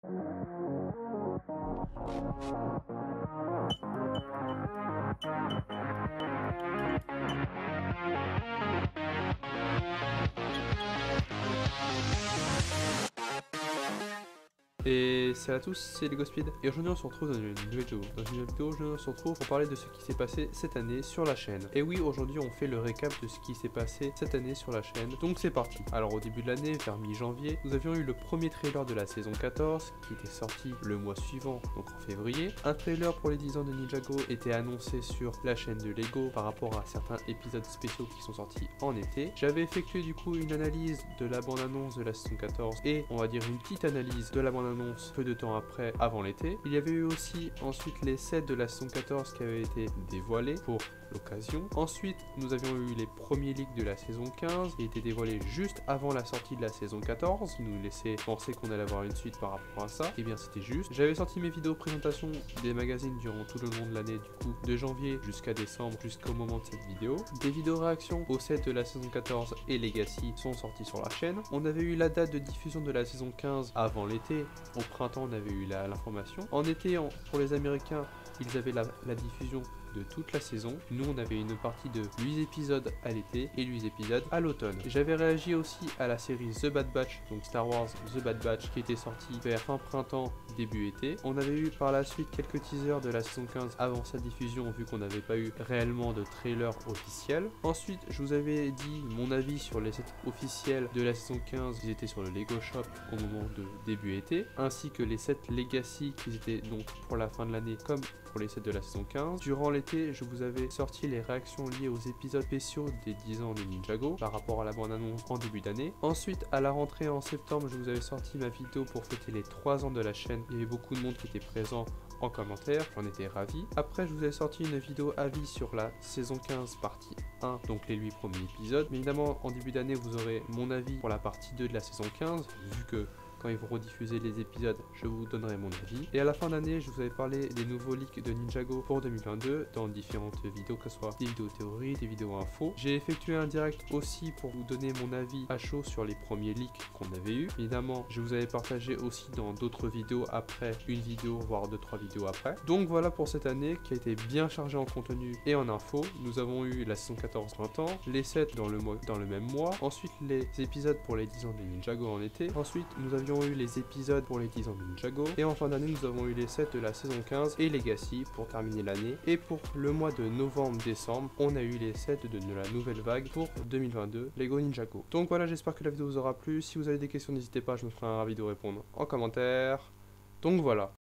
Et salut à tous, c'est LegoSpeed et aujourd'hui on se retrouve dans une nouvelle vidéo. Dans une nouvelle vidéo, aujourd'hui on se retrouve pour parler de ce qui s'est passé cette année sur la chaîne. Et oui, aujourd'hui on fait le récap de ce qui s'est passé cette année sur la chaîne. Donc c'est parti. Alors au début de l'année, vers mi-janvier, nous avions eu le premier trailer de la saison 14 qui était sorti le mois suivant, donc en février. Un trailer pour les 10 ans de Ninjago était annoncé sur la chaîne de Lego par rapport à certains épisodes spéciaux qui sont sortis en été. J'avais effectué du coup une analyse de la bande-annonce de la saison 14 et on va dire une petite analyse de la bande-annonce peu de temps après, avant l'été. Il y avait eu aussi ensuite les sets de la saison 14 qui avaient été dévoilés pour l'occasion. Ensuite, nous avions eu les premiers leaks de la saison 15 qui étaient dévoilés juste avant la sortie de la saison 14, qui nous laissait penser qu'on allait avoir une suite par rapport à ça. Et bien c'était juste. J'avais sorti mes vidéos présentation des magazines durant tout le long de l'année, du coup de janvier jusqu'à décembre, jusqu'au moment de cette vidéo. Des vidéos réactions aux sets de la saison 14 et Legacy sont sortis sur la chaîne. On avait eu la date de diffusion de la saison 15 avant l'été. Au printemps, on avait eu l'information. En été, pour les Américains, ils avaient la diffusion de toute la saison. Nous, on avait une partie de 8 épisodes à l'été et 8 épisodes à l'automne. J'avais réagi aussi à la série The Bad Batch, donc Star Wars The Bad Batch, qui était sortie vers fin printemps, début été. On avait eu par la suite quelques teasers de la saison 15 avant sa diffusion, vu qu'on n'avait pas eu réellement de trailer officiel. Ensuite, je vous avais dit mon avis sur les sets officiels de la saison 15 qui étaient sur le Lego Shop au moment de début été, ainsi que les sets Legacy qui étaient donc pour la fin de l'année comme pour les sets de la saison 15. Durant l'été, je vous avais sorti les réactions liées aux épisodes spéciaux des 10 ans de Ninjago par rapport à la bande-annonce en début d'année. Ensuite, à la rentrée en septembre, je vous avais sorti ma vidéo pour fêter les 3 ans de la chaîne. Il y avait beaucoup de monde qui était présent en commentaire, j'en étais ravi. Après, je vous ai sorti une vidéo avis sur la saison 15 partie 1, donc les 8 premiers épisodes. Mais évidemment, en début d'année, vous aurez mon avis pour la partie 2 de la saison 15, vu que quand ils vont rediffuser les épisodes, je vous donnerai mon avis. Et à la fin d'année, je vous avais parlé des nouveaux leaks de Ninjago pour 2022 dans différentes vidéos, que ce soit des vidéos théories, des vidéos infos. J'ai effectué un direct aussi pour vous donner mon avis à chaud sur les premiers leaks qu'on avait eu. Évidemment, je vous avais partagé aussi dans d'autres vidéos après, une vidéo, voire 2-3 vidéos après. Donc voilà pour cette année qui a été bien chargée en contenu et en infos. Nous avons eu la saison 14 printemps, les 7 dans le même mois, ensuite les épisodes pour les 10 ans de Ninjago en été, ensuite nous avions eu les épisodes pour les 10 ans de Ninjago et en fin d'année nous avons eu les sets de la saison 15 et Legacy pour terminer l'année. Et pour le mois de novembre-décembre, on a eu les sets de la nouvelle vague pour 2022 Lego Ninjago. Donc voilà, j'espère que la vidéo vous aura plu. Si vous avez des questions, n'hésitez pas, je me ferai un ravi de répondre en commentaire. Donc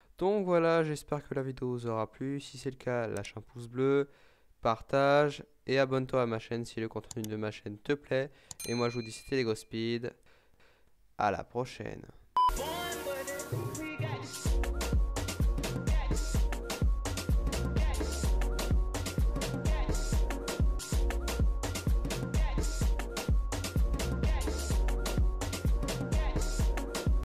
voilà, j'espère que la vidéo vous aura plu. Si c'est le cas, lâche un pouce bleu, partage et abonne-toi à ma chaîne si le contenu de ma chaîne te plaît. Et moi je vous dis c'était LegoSpeed. À la prochaine.